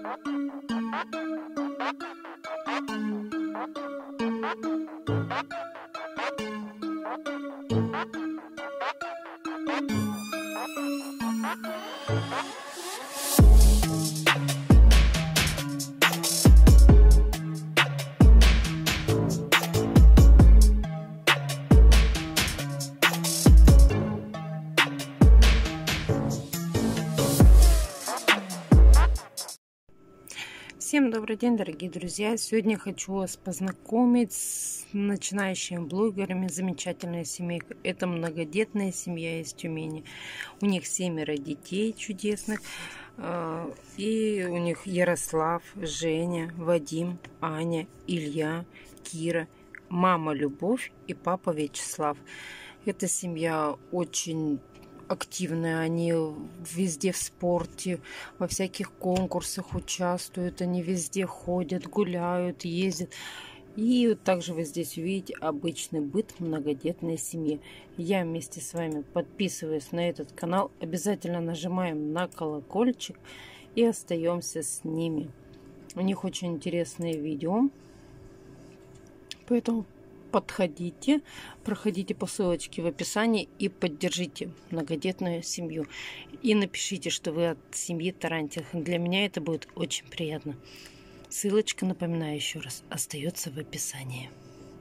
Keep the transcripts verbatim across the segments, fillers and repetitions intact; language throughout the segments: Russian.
Всем добрый день, дорогие друзья! Сегодня хочу вас познакомить с начинающими блогерами замечательной семейкой. Это многодетная семья из Тюмени. У них семеро детей чудесных. И у них Ярослав, Женя, Вадим, Аня, Илья, Кира, мама Любовь и папа Вячеслав. Эта семья очень активные, они везде в спорте, во всяких конкурсах участвуют, они везде ходят, гуляют, ездят. И также вы здесь увидите обычный быт многодетной семьи. Я вместе с вами подписываюсь на этот канал, обязательно нажимаем на колокольчик и остаемся с ними. У них очень интересные видео, поэтому подходите, проходите по ссылочке в описании и поддержите многодетную семью. И напишите, что вы от семьи Тарантьевых. Для меня это будет очень приятно. Ссылочка, напоминаю еще раз, остается в описании.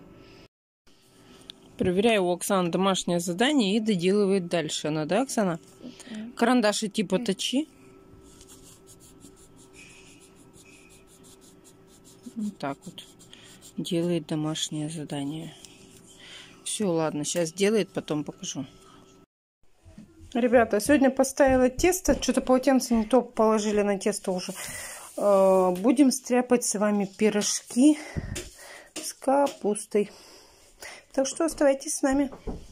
Проверяю у Оксаны домашнее задание и доделывает дальше она, да, Оксана? Карандаши типа точи. Вот так вот. Делает домашнее задание. Все, ладно, сейчас делает, потом покажу. Ребята, сегодня поставила тесто. Что-то полотенце не то положили на тесто уже. Будем стряпать с вами пирожки с капустой. Так что оставайтесь с нами.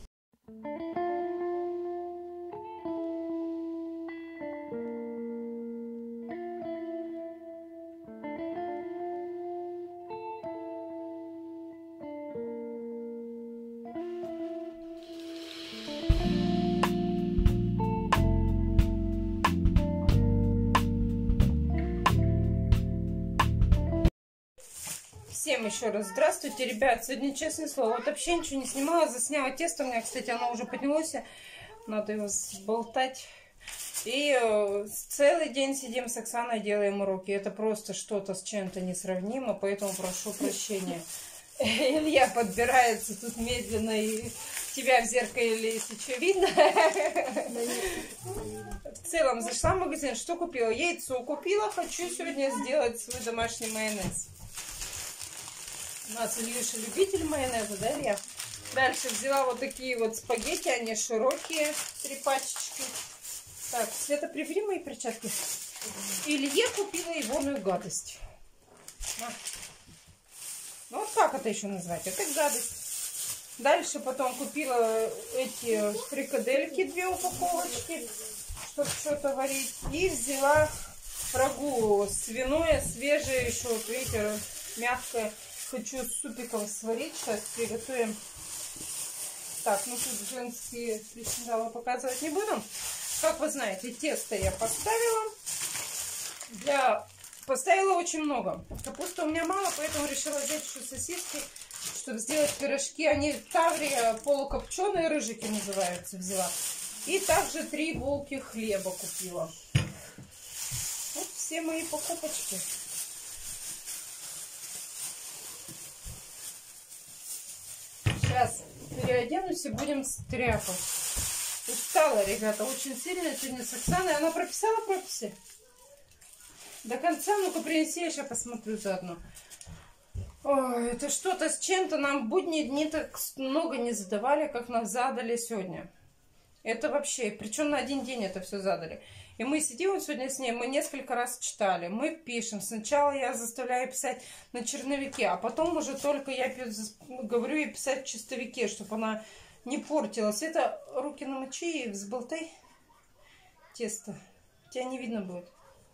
Всем еще раз здравствуйте, ребят. Сегодня, честное слово, вот вообще ничего не снимала, засняла тесто. У меня, кстати, оно уже поднялось. Надо его сболтать. И э, целый день сидим с Оксаной, делаем уроки. Это просто что-то с чем-то несравнимо, поэтому прошу прощения. Илья подбирается тут медленно, и тебя в зеркале, если что, видно. В целом зашла в магазин, что купила? Яйцо купила. Хочу сегодня сделать свой домашний майонез. У нас Ильюша любитель майонеза, да, Илья? Дальше взяла вот такие вот спагетти, они широкие, три пачечки. Так, Света, прибери мои перчатки. Илье купила егоную гадость. На. Ну вот как это еще назвать? Это гадость. Дальше потом купила эти фрикадельки, две упаковочки, чтобы что-то варить. И взяла рагу свиное, свежее еще, вот видите, мягкое. Хочу супиком сварить, сейчас приготовим. Так, ну тут женские причиндалы показывать не буду. Как вы знаете, тесто я поставила. Для... Поставила очень много. Капусты у меня мало, поэтому решила взять еще сосиски, чтобы сделать пирожки. Они таврия полукопченые, рыжики называются, взяла. И также три булки хлеба купила. Вот все мои покупочки. Сейчас переоденусь и будем стряпать. Устала, ребята, очень сильно сегодня с Оксаной. Она прописала прописи? До конца, ну-ка принеси, я сейчас посмотрю заодно. Ой, это что-то с чем-то нам в будние дни так много не задавали, как нас задали сегодня. Это вообще, причем на один день это все задали. И мы сидим вот сегодня с ней, мы несколько раз читали, мы пишем. Сначала я заставляю писать на черновике, а потом уже только я говорю ей писать в чистовике, чтобы она не портилась. Это руки намочи и взболтай тесто. Тебя не видно будет.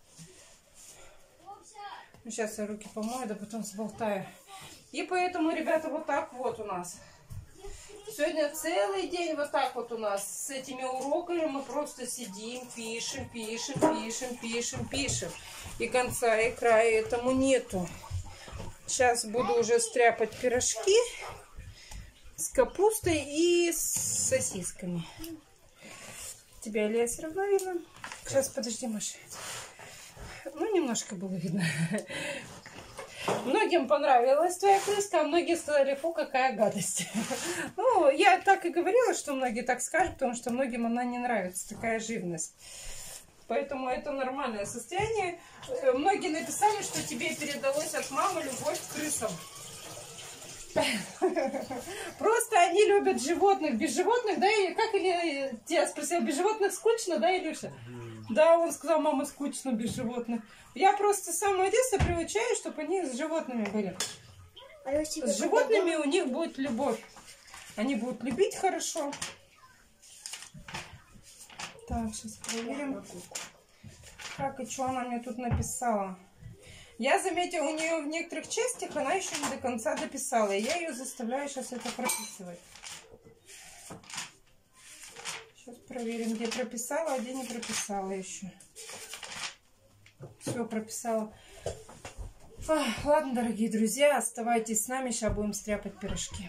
Ну, сейчас я руки помою, да потом взболтаю. И поэтому, ребята, вот так вот у нас. Сегодня целый день вот так вот у нас с этими уроками мы просто сидим, пишем, пишем, пишем, пишем, пишем. И конца, и края этому нету. Сейчас буду уже стряпать пирожки с капустой и с сосисками. Тебя Илья все равно видно? Сейчас, подожди, Маша. Ну, немножко было видно. Многим понравилась твоя крыска, а многие сказали, фу, какая гадость. Ну, я так и говорила, что многие так скажут, потому что многим она не нравится, такая живность. Поэтому это нормальное состояние. Многие написали, что тебе передалось от мамы любовь к крысам. Просто они любят животных. Без животных, да, и как Илья тебя спросил, без животных скучно, да, Илюша? Да, он сказал, мама, скучно без животных. Я просто с самого детства приучаю, чтобы они с животными были. С животными у них будет любовь. Они будут любить хорошо. Так, сейчас проверим, как и что она мне тут написала. Я заметила, у нее в некоторых частях она еще не до конца дописала. И я ее заставляю сейчас это прописывать. Сейчас проверим, где прописала, а где не прописала еще. Все прописала. А, ладно, дорогие друзья, оставайтесь с нами. Сейчас будем стряпать пирожки.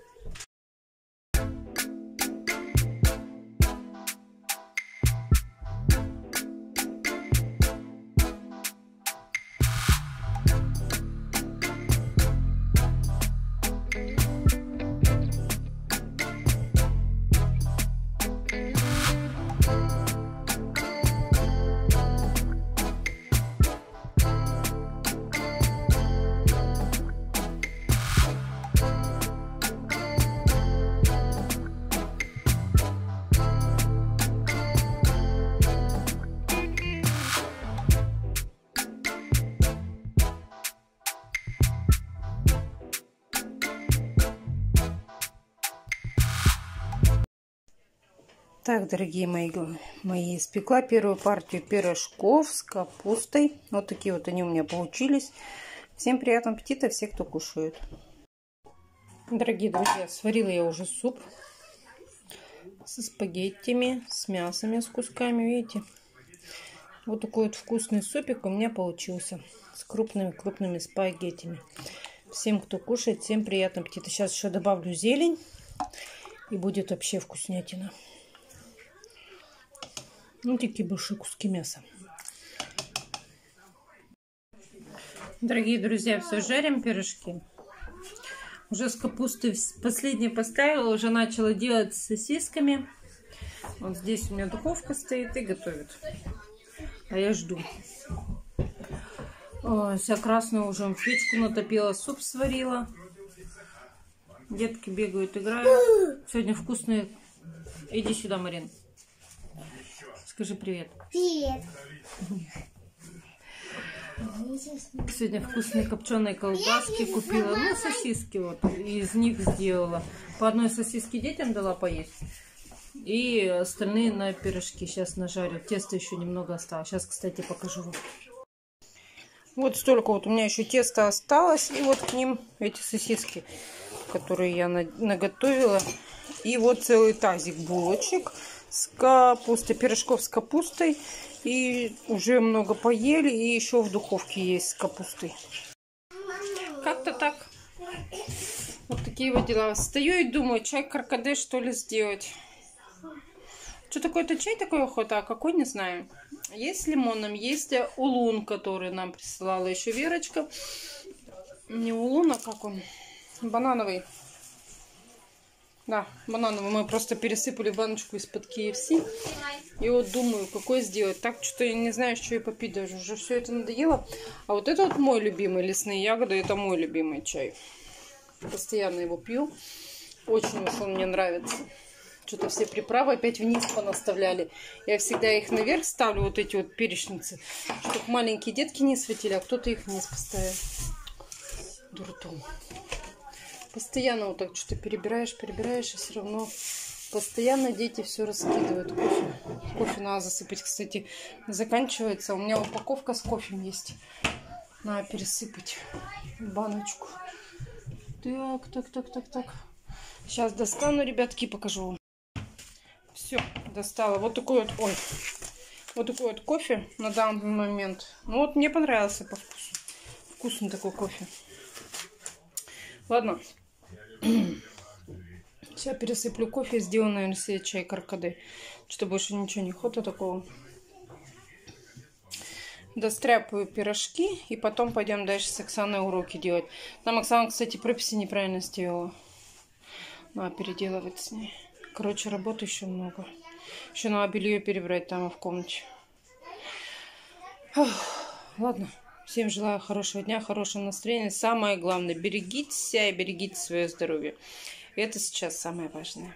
Так, дорогие мои, мои, испекла первую партию пирожков с капустой. Вот такие вот они у меня получились. Всем приятного аппетита, все, кто кушает. Дорогие друзья, сварила я уже суп со спагеттями, с мясами, с кусками, видите? Вот такой вот вкусный супик у меня получился с крупными-крупными спагеттями. Всем, кто кушает, всем приятного аппетита. Сейчас еще добавлю зелень, и будет вообще вкуснятина. Ну, такие большие куски мяса. Дорогие друзья, все, жарим пирожки. Уже с капустой последнее поставила, уже начала делать с сосисками. Вот здесь у меня духовка стоит и готовит. А я жду. О, вся красную уже в печку натопила, суп сварила. Детки бегают, играют. Сегодня вкусные. Иди сюда, Марин. Скажи привет. Привет. Сегодня вкусные копченые колбаски купила. Ну, сосиски вот. Из них сделала. По одной сосиске детям дала поесть. И остальные на пирожки сейчас нажарю. Тесто еще немного осталось. Сейчас, кстати, покажу вам. Вот столько вот у меня еще теста осталось. И вот к ним эти сосиски, которые я наготовила. И вот целый тазик булочек с капустой, пирожков с капустой. И уже много поели. И еще в духовке есть с капустой. Как-то так. Вот такие вот дела. Стою и думаю, чай каркаде что ли сделать. Что такое-то чай такой охота, а какой не знаю. Есть с лимоном, есть улун, который нам присылала еще Верочка. Не улун, а как он? Банановый. Да, банановый. Мы просто пересыпали баночку из-под кей эф си. И вот думаю, какой сделать. Так что я не знаю, что и попить даже. Уже все это надоело. А вот это вот мой любимый, лесные ягоды. Это мой любимый чай. Постоянно его пью. Очень уж он мне нравится. Что-то все приправы опять вниз понаставляли. Я всегда их наверх ставлю, вот эти вот перечницы, чтобы маленькие детки не схватили, а кто-то их вниз поставил. Дурдом. Постоянно вот так что-то перебираешь, перебираешь, и все равно постоянно дети все раскидывают. Кофе. Кофе надо засыпать, кстати, заканчивается. У меня упаковка с кофе есть. Надо пересыпать в баночку. Так, так, так, так, так. Сейчас достану, ребятки, покажу вам. Все, достала. Вот такой вот, ой, Вот такой вот кофе на данный момент. Ну вот мне понравился по вкусу. Вкусный такой кофе. Ладно. Сейчас пересыплю кофе и сделаю, наверное, себе чай каркаде. Что больше ничего не охота такого. Достряпаю пирожки и потом пойдем дальше с Оксаной уроки делать. Там Оксана, кстати, прописи неправильно сделала. Надо переделывать с ней. Короче, работы еще много. Еще надо белье перебрать там в комнате. Ох, ладно. Всем желаю хорошего дня, хорошего настроения. Самое главное, берегите себя и берегите свое здоровье. Это сейчас самое важное.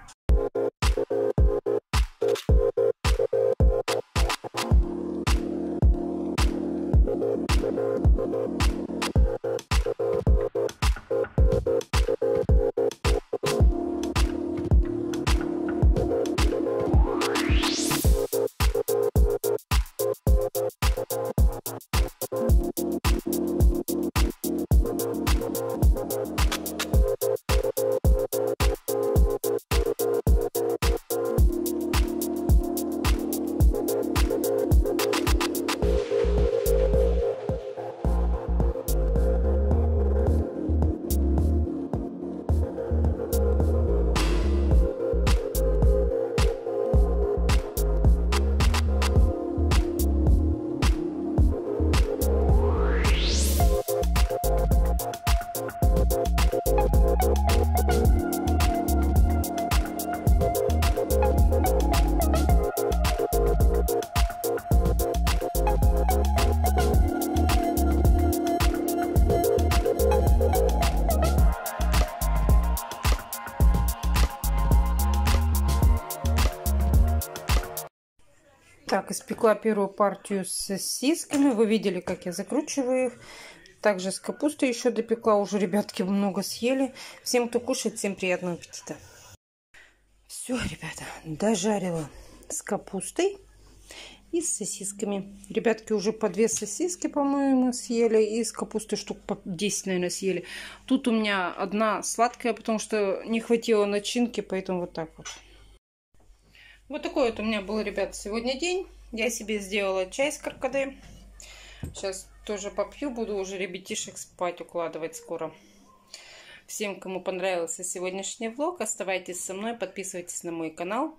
Так, испекла первую партию с сосисками. Вы видели, как я закручиваю их. Также с капустой еще допекла. Уже ребятки много съели. Всем, кто кушает, всем приятного аппетита. Все, ребята, дожарила с капустой и с сосисками. Ребятки уже по две сосиски, по-моему, съели. И с капустой штук по десять, наверное, съели. Тут у меня одна сладкая, потому что не хватило начинки, поэтому вот так вот. Вот такой вот у меня был, ребят, сегодня день. Я себе сделала чай с каркаде. Сейчас тоже попью. Буду уже ребятишек спать укладывать скоро. Всем, кому понравился сегодняшний влог, оставайтесь со мной, подписывайтесь на мой канал.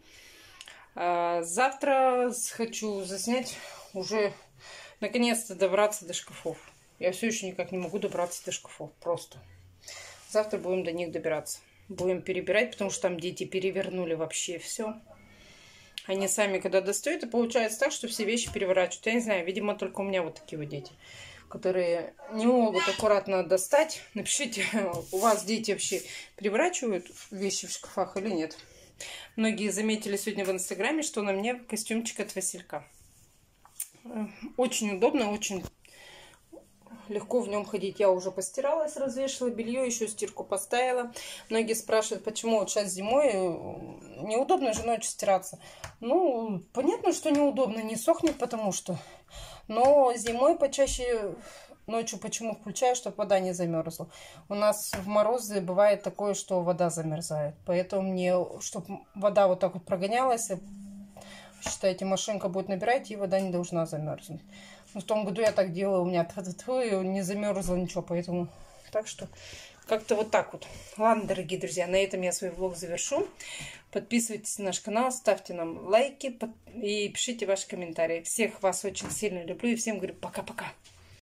Завтра хочу заснять, уже наконец-то добраться до шкафов. Я все еще никак не могу добраться до шкафов. Просто. Завтра будем до них добираться. Будем перебирать, потому что там дети перевернули вообще все. Они сами, когда достают, и получается так, что все вещи переворачивают. Я не знаю, видимо, только у меня вот такие вот дети, которые не могут аккуратно достать. Напишите, у вас дети вообще переворачивают вещи в шкафах или нет. Многие заметили сегодня в инстаграме, что на мне костюмчик от Василька. Очень удобно, очень легко в нем ходить. Я уже постиралась, развешала белье, еще стирку поставила. Многие спрашивают, почему вот сейчас зимой неудобно же ночью стираться. Ну, понятно, что неудобно, не сохнет, потому что. Но зимой почаще ночью почему включаю, чтобы вода не замерзла. У нас в морозы бывает такое, что вода замерзает. Поэтому мне, чтобы вода вот так вот прогонялась, считайте, машинка будет набирать, и вода не должна замерзнуть. Но в том году я так делала, у меня не замерзло ничего, поэтому так что как-то вот так вот. Ладно, дорогие друзья, на этом я свой влог завершу. Подписывайтесь на наш канал, ставьте нам лайки и пишите ваши комментарии. Всех вас очень сильно люблю и всем говорю пока-пока.